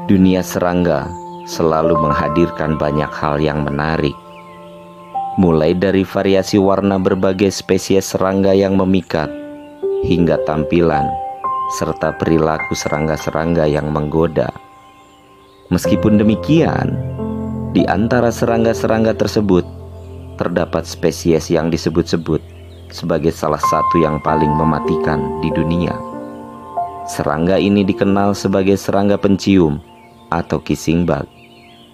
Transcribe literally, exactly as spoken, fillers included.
Dunia serangga selalu menghadirkan banyak hal yang menarik. Mulai dari variasi warna berbagai spesies serangga yang memikat, hingga tampilan serta perilaku serangga-serangga yang menggoda. Meskipun demikian, di antara serangga-serangga tersebut terdapat spesies yang disebut-sebut sebagai salah satu yang paling mematikan di dunia. Serangga ini dikenal sebagai serangga pencium atau kissing bug.